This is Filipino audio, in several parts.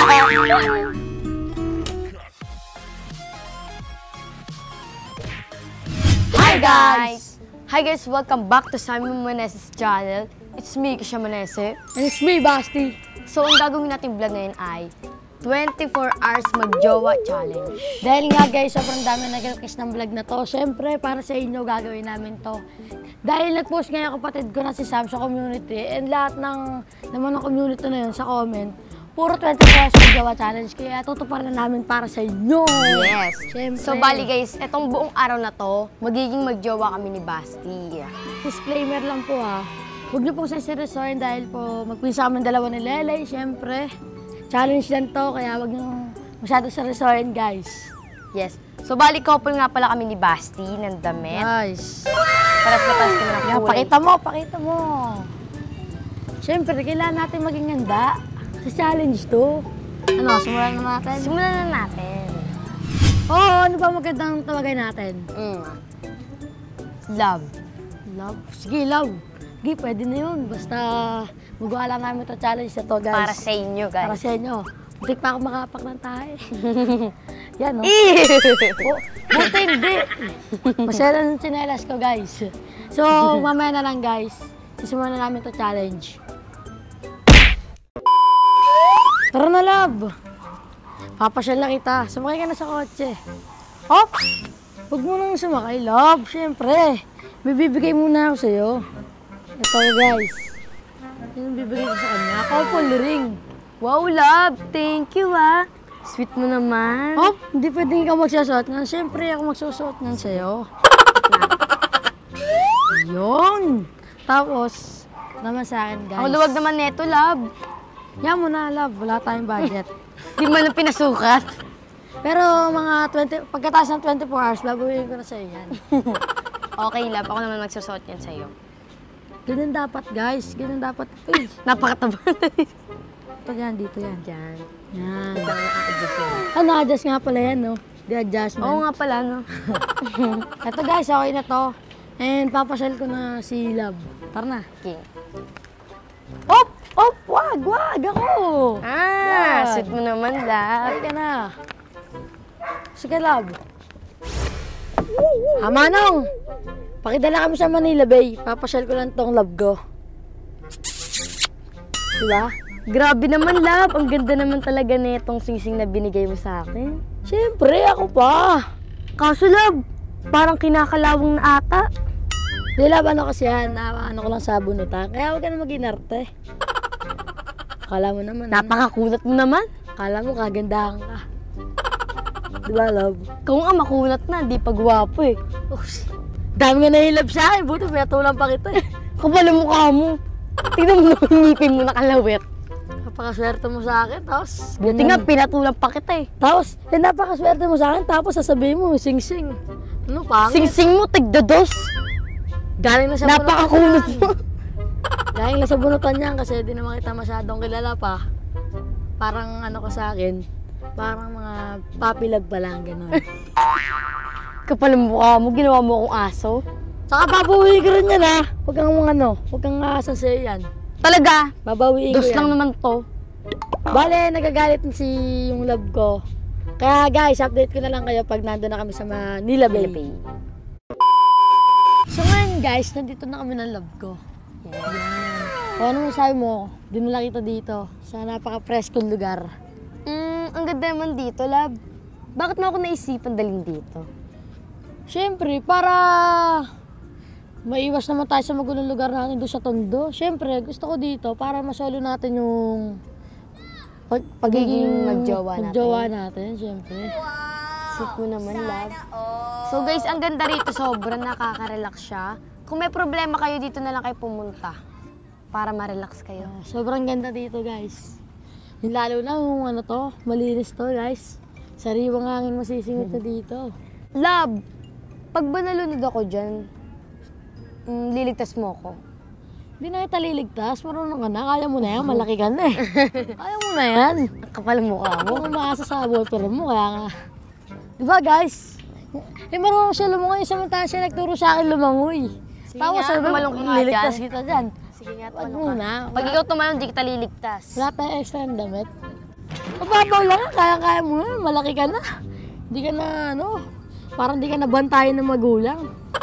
Hi guys! Hi guys! Welcome back to Sammy Manese's channel. It's me, Manese. And it's me, Basti. So, ang gagawin natin vlog ngayon ay 24 hours mag-Jowa challenge. Dahil nga guys, sobrang dami nag-request ng vlog na to. Siyempre, para sa inyo gagawin namin to. Dahil nag-post nga yung kapatid ko na si Sam sa community and lahat ng naman ng community na yun sa comment, puro 24 hours mag-Jowa challenge. Kaya tutuparan na namin para sa inyo. Yes! Siyempre. So, bali guys, etong buong araw na to, magiging mag-Jowa kami ni Basti. Disclaimer lang po ha. Huwag niyo pong seryosohin dahil po magpinsa kami dalawa ni Lelay, siyempre. Challenge lang to, kaya huwag niyo masyado seryosohin, guys. Yes. So, bali couple nga pala kami ni Basti ng damit. Guys. Paras na paras kami ng kulay. Pakita mo. Siyempre, kailangan natin maging handa sa challenge to. Ano, simulan na natin? Simulan na natin. Oo, ano ba magandang tawagay natin? Love. Love? Sige, love. Sige, pwede na yun. Basta magawa lang namin ito challenge na to, guys. Para sa inyo, guys. Para sa inyo. Hindi pa ako makapak ng tayo. Yan, no? Buti hindi. Masaya ng tsinelas ko, guys. So, mamaya na lang, guys. Sisimulan na namin ito challenge. Tara na, love. Papasyal na kita. Sumakay ka na sa kotse. Hop! Huwag mo nang sumakay, love. Siyempre. May bibigay muna ako sa'yo. Ito, guys. Yan ang bibigay ko sa kanya. Couple ring. Wow, love. Thank you, ah. Sweet mo naman. Hop! Hindi pwedeng ikaw magsusuot nga. Siyempre, ako magsusuot nga sa'yo. Yun. Tapos, naman sa akin, guys. Ako luwag naman neto, love. Yan mo na, love. Wala tayong budget. Di man na pinasukat. Pero mga pagkataas ng 24 hours, babawiin ko na sa'yo yan. Okay, love. Ako naman magsusuot yan sa'yo. Ganun dapat, guys. Ganun dapat. Uy, napakataba. ito yan, dito yan. Diyan. Yan. Ito ang adjust yan. Ah, na-adjust nga pala yan, no? The adjustment. Oo nga pala, no? Ito, guys, okay na to. And papasyal ko na si Love. Tara na. Okay. Op! Op! Wag! Ako! Sweet mo naman, love. Ay ka na. Sige, Love. Manong! Pakidala kami sa Manila Bay. Papasyal ko lang tong love ko. Diba? Grabe naman, love. Ang ganda naman talaga nitong singsing na binigay mo sa akin. Siyempre, ako pa. Kaso, love, parang kinakalawang na ata. Di, love, ano kasi yan? Ano ko lang sa bunutan. Kaya huwag ka na mag-inarte. Akala mo naman. Napakakunat mo naman. Akala mo kagandahan ka. Diba, love? Kung nga makunat na, di pa gwapo eh. Dami nga nahilab sa akin. Buti, pinatulang pa kita eh. Kapal ang mukha mo. Tignan mo naman yung ngipin mo nakalawit. Napakaswerte mo sa akin, tapos... Buti nga, pinatulang pa kita eh. Tapos, napakaswerte mo sa akin, tapos sasabihin mo, sing-sing. Ano, pangit? Sing-sing mo, tigdados. Galing na sa napakakunat mo. Galing na sa bunutan niyan kasi di naman kita masyadong kilala pa. Parang ano ka sa akin, parang mga papilag pa lang, gano'n. Kapal ang mukha mo, ginawa mo akong aso. Saka babawiin ko rin yan ha. Huwag kang huwag kang asa sa'yo yan. Talaga? Babawiin ko yan. Dos lang naman to. Bale, nagagalit na si yung love ko. Kaya guys, update ko na lang kayo pag nandun na kami sa Manila Bay. So ngayon guys, nandito na kami ng love ko. Yan. O ano masabi mo? Dinala kita dito sa napaka-preskong lugar. Ang ganda naman dito, love. Bakit mo ako naisipan daling dito? Siyempre, para maiwas naman tayo sa magulong lugar natin doon sa Tondo. Siyempre, gusto ko dito para masolo natin yung pagiging magjowa natin. Siyempre. Sweet mo naman, love. So guys, ang ganda rito. Sobrang nakaka-relax siya. Kung may problema kayo, dito na lang kayo pumunta. Para ma-relax kayo. Sobrang ganda dito, guys. Yung lalo na yung ano to, malinis to, guys. Sariwang hangin masisingit na dito. Love, pag ba nalunod ako dyan, liligtas mo ako? Hindi na kita liligtas. Marunong ka na. Kaya mo na yan. Malaki ka na eh. Kaya mo na yan. Kapal ang mukha mo. Kung umaasa sa boyfriend mo, kaya nga. Diba, guys? Eh, marunong siya lumangoy. Samantala siya nagturo sa akin lumangoy. Tapos sabi mo, liligtas kita dyan. Sige nga, wag muna. Pag ikaw tumalon, di kita liligtas. Wala tayong extra ng damit. Mababaw lang, kaya-kaya mo na, malaki ka na. Hindi ka na, parang hindi ka nabantayan ng magulang.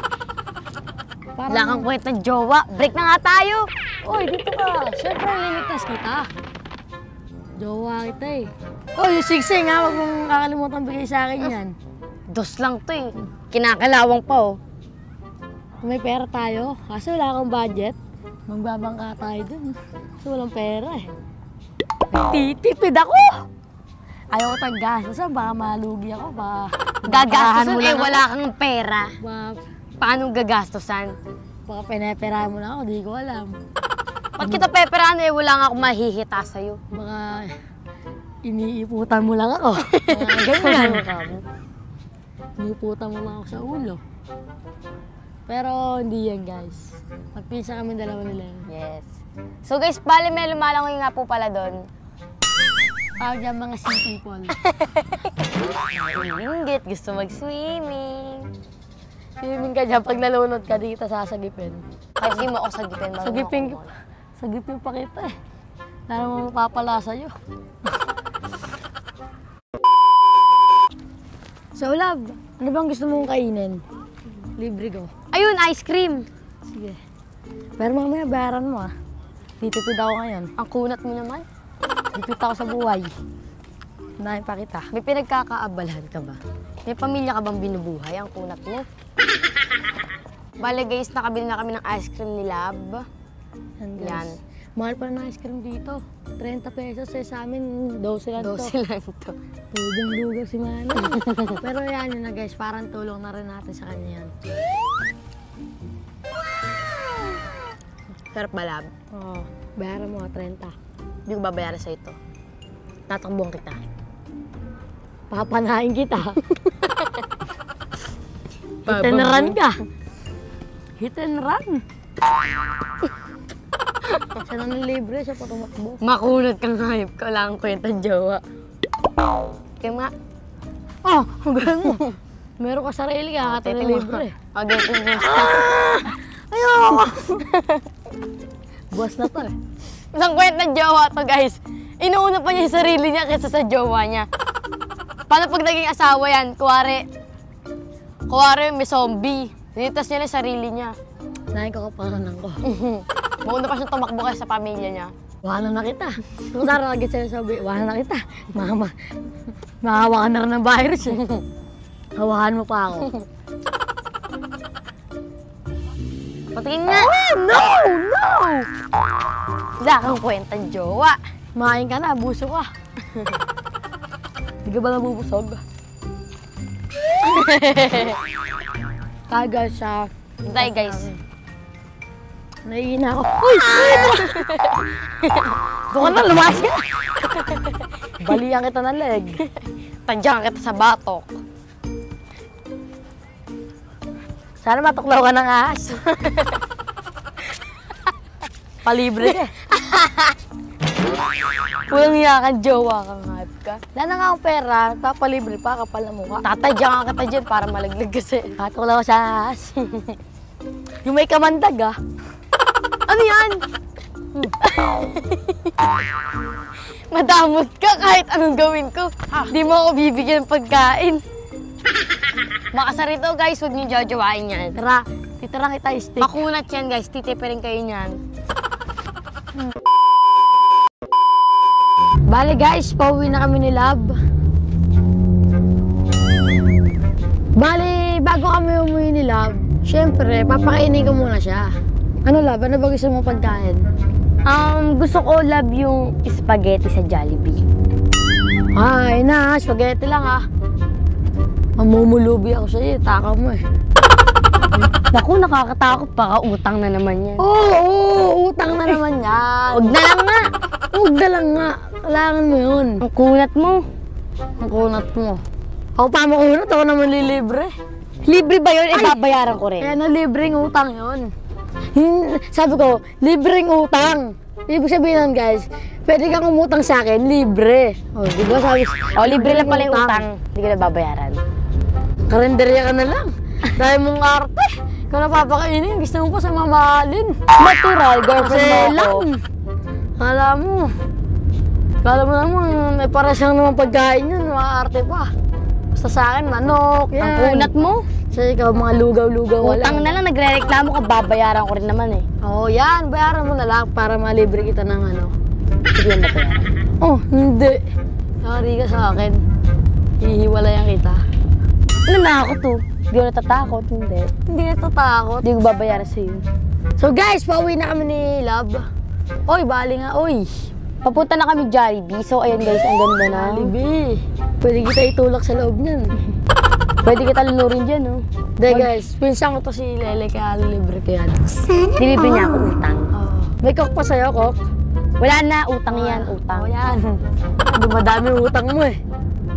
Wala kang kwenta, jowa. Break na nga tayo. Oy, dito ka. Siyempre, lilitas kita. Jowa kita eh. Oy, yung sigsing ha, huwag mong kakalimutan bigay sa akin yan. Dos lang to eh. Kinakalawang pa oh. Kung may pera tayo, kasi wala akong budget, magbabangka tayo dun. Kasi walang pera eh. Titipid ako! Ayaw ko tag-gastosan, baka malugi ako, baka... Gagastosan eh, wala kang pera. Baka, Paano gagastosan? baka pineperahan mo na ako, di ko alam. Ba't kita peperahan eh, wala nga akong mahihita sa'yo. Baka iniiputan mo lang ako. Mga ganyan. Iniiputan mo lang ako sa ulo. Pero hindi yan guys. Magpinsa kami dalawa nila. Yes. So guys, bali may lumalangoy nga po pala doon. Tawag yan mga sea people. Inggit, gusto mag-swimming. Swimming ka dyan, pag nalunod ka, di kita sasagipin. Kasi mo ako sagipin. Sagipin pa kita eh. Lalo mo mapapala sa'yo. So love, ano bang gusto mong kainin? Libre ko. Ayun, ice cream. Sige. Pero mamaya bayaran mo ah. Titipid ako ngayon. Ang kunat mo naman. Titipid ako sa buhay. Unahin pa kita. May pinagkakaabalahan ka ba? May pamilya ka bang binubuhay? Ang kunat mo. Bale guys, nakabili na kami ng ice cream ni Lab. Yan. Mahal pa ng ice cream dito. 30 pesos eh, sa amin 12 lang to. 12 lang to. Tubong lugaw si Manny. Pero yan yun na guys, parang tulong na rin natin sa kanya yan. Sarap ba, Lab? Oo, bayaran mo 30. Hindi ko babayaran sa ito. Tatakbuhan kita. Papanain kita. Hit and run ka. Hit and run. Siya nang libre, siya pa tumakbo. Makunat kang hayop ka. Wala kang kwentang jowa. Kaya nga. Oh, hanggang mo. Meron ka sarili ka, kata libre. Agad kong gusto. Ayoko! Buwas na to eh. Isang kwentang jowa to guys. Inuuna pa niya yung sarili niya kaysa sa jowa niya. Paano pag naging asawa yan? Kuwari may zombie. Dinitas niya na yung sarili niya. Nahin ko kapanganan ko. Mauna pa siyang tumakbo kaya sa pamilya niya. Wala na kita. Kung naragit sila sabi, wala na kita. Mama, makahawa ka na rin ng virus eh. Hawahan mo pa ako. Patingin nga. Oh, no! No! Wala kang kwentang jowa. Main ka na, buso ka. Hindi ka ba nabubusog? Kaya guys, Hintay guys. naiina ako. Uy! Doon ka na, lumayas ka. Balihan kita ng leg. Tadyakan kita sa batok. Sana matuklaw ka ng ahas. Palibre ka. Walang hiya kang jowa kang hype ka. Wala na nga akong pera, papalibre pa, kapal na mukha. Tatadyakan kita dyan para malaglag kasi. Matuklaw sa ahas. Yung may kamandag ah. Ano yan? Madamot ka kahit anong gawin ko. Di mo ako bibigyan ng pagkain. Makasarito guys, huwag niyo jajawain yan. Tara, titira kita steak. Makunat yan guys, titipirin kayo niyan. Bale guys, pauwi na kami ni Lab. Bale, bago kami umuwi ni Lab, syempre, papakainin ko muna siya. Ano Lab, ano ba gusto mong pagkain? Gusto ko love yung spaghetti sa Jollibee. Ay na, spaghetti lang ah. Mamumulubi ako sa'yo, takaw mo eh. Naku, nakakatakot, baka utang na naman yan. Oo, utang na naman yan. Huwag na lang nga. Huwag na lang nga, kailangan mo yun. Ang kunat mo. Ang kunat mo. Ako pa makunat, ako naman lilibre. Libre ba yun? Babayaran ko rin. Kaya na libreng utang yun. Sabi ko, libreng utang. Ibig sabihin nun guys, pwede kang umutang sa akin, libre. O, di ba sabi? O, libre lang pala yung utang. Hindi ko na babayaran. Karinderya ka na lang. Dahil mong arte. Ikaw na papakainin, gusto mo pa sa mamahalin. Natural, girlfriend Kasi mo ako. lang. Kala mo. Kala mo naman, may para siyang naman pagkain yun, maarte pa. Basta sa akin, manok, yan. Ang kunat mo. Sa ikaw, mga lugaw-lugaw wala. Utang na lang, nagre-reklamo ka, babayaran ko rin naman eh. Oo, yan. Bayaran mo na lang para malibre kita ng ano. Sige yan babayaran. Oh, hindi. Yari ka sa akin. Hihiwalayan kita. Ano na ako to? Hindi ko natatakot, hindi. Hindi natatakot. Hindi ko babayaran sa'yo. So guys, pauwi na kami ni Love. Oy, bali nga, oy. Papunta na kami Jollibee. So ayan guys, ang ganda na. Jollibee. Pwede kita itulak sa loob niyan. Pwede kita lunurin dyan, no? Hindi guys, pinsan ko to si Lele, kaya libre ko yan. Nilibre niya ako utang. May coke pa sa'yo, coke? Wala na, utang yan, utang. Oo yan. Dumadami yung utang mo eh.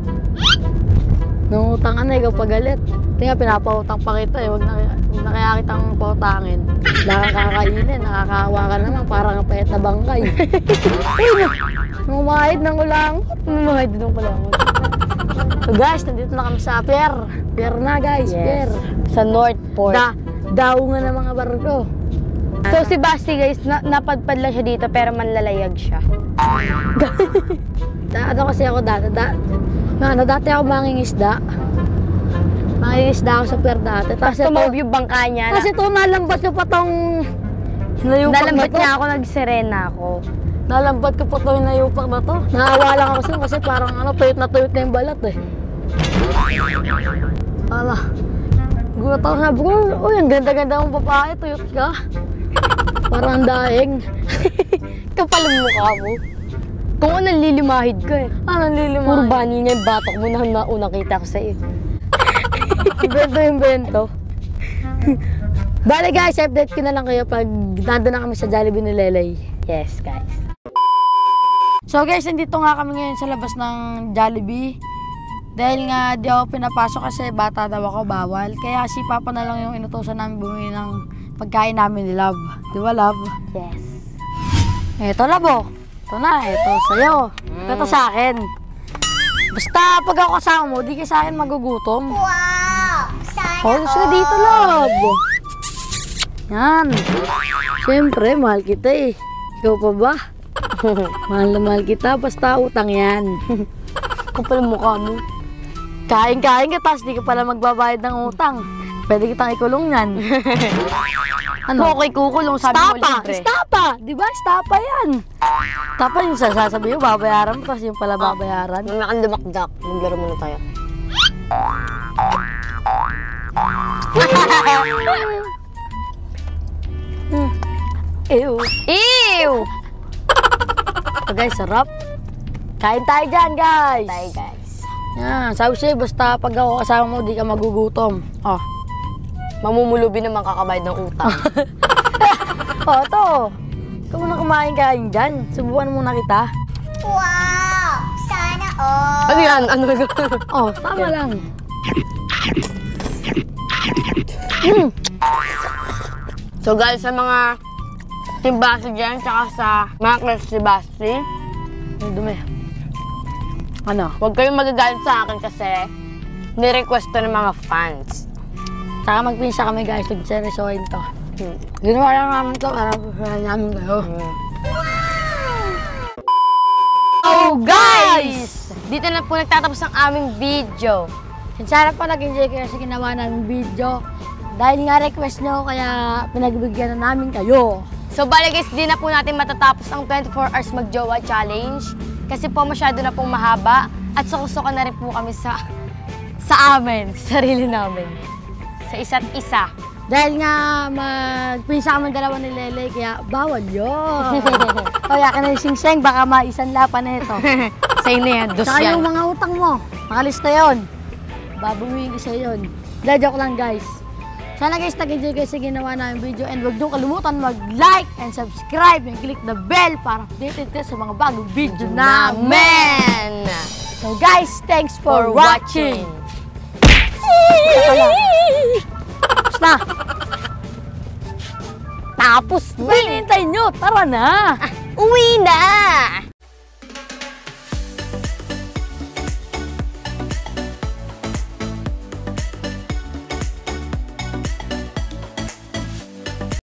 Nung utang ka na, ikaw pagalit. Tingnan, pinapautang pa kita eh. Huwag na kaya kitang pautangin. Wala kang kakainin, nakakahawa ka naman, parang payat na bangkay. Uy, numahid ng ulangot. Mamahid din ko lang. So guys, nandito na kami sa pier. Pier na guys, pier. Sa North Port. Daungan ng mga barko. So si Basti guys, napadpad lang siya dito pero manlalayag siya. Ano kasi ako dati, dati ako mangingisda. Mangingisda ako sa pier dati. Tapos tumawag yung bangka niya. Kasi ito, nalambat ko pa tong hinayupak na nalambat to. niya ako, nagserena ako. Nalambat ko pa itong hinayupak na to. Naawa lang ako sa'yo kasi parang tuyot na yung balat eh. Ala, gulat ako, sabi ko, uy, ang ganda-ganda mong babae, tuyot ka. Parang daing. Kapal ang mukha mo. Kung ano, nalilimahid ka eh. Nalilimahid? Puro bani niya yung batok mo na naunang kita ko sa'yo. Invento. Bale guys, update ko na lang kayo pag nandun na kami sa Jollibee ni Lelay. Yes, guys. So guys, nandito nga kami ngayon sa labas ng Jollibee. Dahil nga di ako pinapasok kasi bata daw ako, bawal. Kaya si Papa na lang yung inutusan namin bumili ng pagkain namin ni Love. Di ba, Love? Yes. Eto, Love, oh. Ito na, ito sa'yo. Ito sa akin. Basta pag ako kasama mo, di ka sa akin magugutom. Wow! Sana Oh, gusto ka dito, Love. Yan. Siyempre, mahal kita eh. Ikaw pa ba? Mahal na mahal kita, basta utang yan. Kapal ang mukha mo. Kain-kain ka, tapos di ka pala magbabayad ng utang. Pwede kitang ikulong yan. Ano? Okay, kukulong, sabi mo libre. Estapa! Di ba? Estapa yan. Estapa yung sasabi mo, babayaran mo, tapos yung pala babayaran. Nung nakandamakdak, maglaro muna tayo. Ew. Ew! So guys, sarap. Kain tayo dyan, guys. Tayo, guys. Yan, sabi sa'yo, basta pag ako kasama mo, di ka magugutom. Oh. Mamumulubi naman kakabayad ng utang. Oh, to. Ikaw muna kumain-kain dyan. Subukan muna kita. Wow! Sana all! Ano yan? Ano na Oh, tama lang. So guys, sa mga Team Basti dyan, tsaka sa mga crush si Basti, Ang dumi. Ano? huwag kayong magagalit sa akin kasi nirequest to ng mga fans. Saka magpinsa kami guys, nagseresoin to. Ginawa lang namin to para namin kayo. Oh guys! Dito na po nagtatapos ang aming video. And sana po nag-enjoy kayo sa ginawa namin video. Dahil nga request nyo, kaya pinagbigyan na namin kayo. So bale guys, di na po natin matatapos ang 24 hours mag-Jowa challenge. Kasi po masyado na pong mahaba. At sukusukan na rin po kami sa amin, sa sarili namin. Sa isa't isa. Dahil nga magpinsa kami dalawa ni Lele, kaya bawal yun. Kaya ka na yung sing-sing, baka maisanla pa na ito. Sa'yo na yan, dos Saka yan. yung mga utang mo, makalista yun. Babawiin ko sa yun. Dahil joke lang guys. Sana guys, nag-enjoy kayo sa ginawa namin video. And huwag niyong kalimutan mag-like and subscribe and click the bell para updated ka sa mga bagong video namin. So guys, thanks for watching. Tapos na. Tapos Ba, hinihintay nyo? Tara na. uwi na!